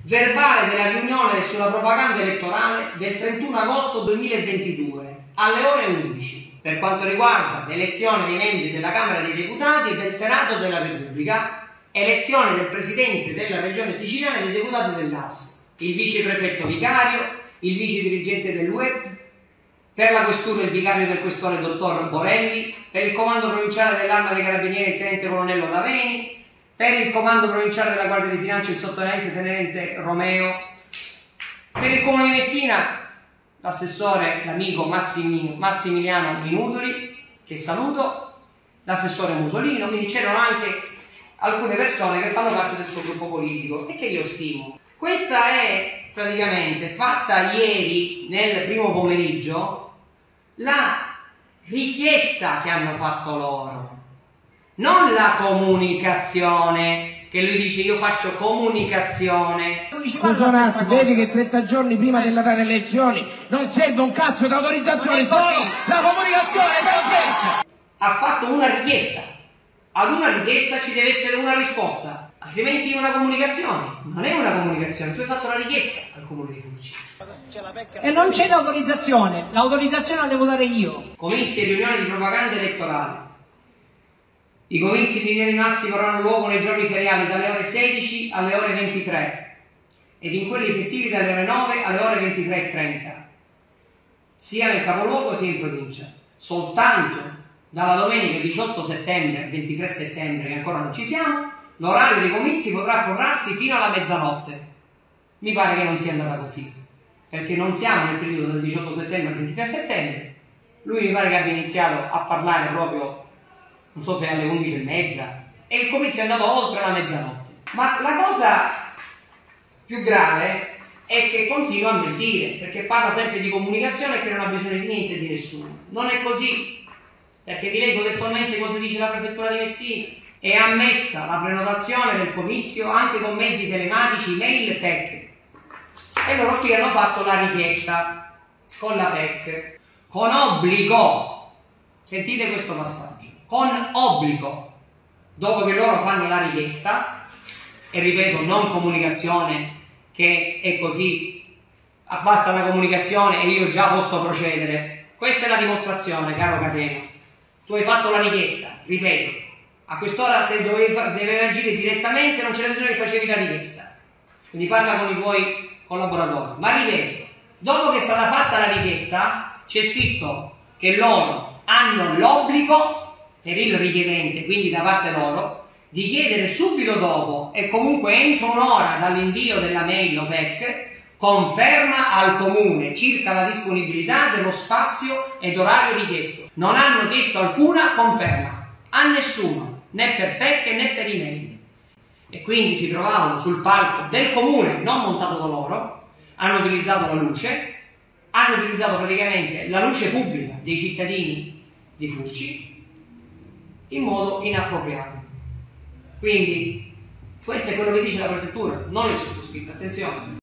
Verbale della riunione sulla propaganda elettorale del 31 agosto 2022 alle ore 11 per quanto riguarda l'elezione dei membri della Camera dei Deputati e del Senato della Repubblica, elezione del Presidente della Regione Siciliana e dei deputati dell'ARS, il viceprefetto vicario, il vice dirigente dell'UEP, per la questura il vicario del questore dottor Borelli, per il comando provinciale dell'Arma dei Carabinieri il tenente colonnello Laveni, per il comando provinciale della Guardia di Finanza il sottotenente tenente Romeo, per il comune di Messina l'assessore, l'amico Massimiliano Minutoli, che saluto, l'assessore Musolino, quindi c'erano anche alcune persone che fanno parte del suo gruppo politico e che io stimo. Questa è praticamente fatta ieri nel primo pomeriggio la richiesta che hanno fatto loro, non la comunicazione, che lui dice io faccio comunicazione. Scusa un attimo, vedi che 30 giorni prima della data delle elezioni non serve un cazzo di autorizzazione, solo la comunicazione è perfetta. Ha fatto una richiesta, ad una richiesta ci deve essere una risposta, altrimenti è una comunicazione, non è una comunicazione, tu hai fatto la richiesta al comune di Furci. E non c'è l'autorizzazione la devo dare io. Comizi e riunioni di propaganda elettorale. I comizi in linea di massima avranno luogo nei giorni feriali dalle ore 16 alle ore 23 ed in quelli festivi dalle ore 9 alle ore 23:30, sia nel capoluogo sia in provincia. Soltanto dalla domenica 18 settembre al 23 settembre, che ancora non ci siamo, l'orario dei comizi potrà prorarsi fino alla mezzanotte. Mi pare che non sia andata così, perché non siamo nel periodo del 18 settembre al 23 settembre. Lui mi pare che abbia iniziato a parlare proprio, non so se alle 11:30, e il comizio è andato oltre la mezzanotte. Ma la cosa più grave è che continua a mentire, perché parla sempre di comunicazione e che non ha bisogno di niente e di nessuno. Non è così, perché vi leggo testualmente cosa dice la prefettura di Messina. È ammessa la prenotazione del comizio anche con mezzi telematici, mail e PEC. E loro qui hanno fatto la richiesta con la PEC, con obbligo, sentite questo passaggio, con obbligo, dopo che loro fanno la richiesta, e ripeto, non comunicazione che è così, basta la comunicazione e io già posso procedere. Questa è la dimostrazione, caro Cateno. Tu hai fatto la richiesta, ripeto, a quest'ora se dovevi agire direttamente non c'era bisogno che facevi la richiesta, quindi parla con i tuoi collaboratori. Ma ripeto, dopo che è stata fatta la richiesta c'è scritto che loro hanno l'obbligo per il richiedente, quindi da parte loro, di chiedere subito dopo e comunque entro un'ora dall'invio della mail o PEC conferma al comune circa la disponibilità dello spazio ed orario richiesto. Non hanno chiesto alcuna conferma a nessuno, né per PEC né per email, e quindi si trovavano sul palco del comune non montato da loro, hanno utilizzato la luce, hanno utilizzato praticamente la luce pubblica dei cittadini di Furci in modo inappropriato. Quindi questo è quello che dice la prefettura, non il sottoscritto, attenzione.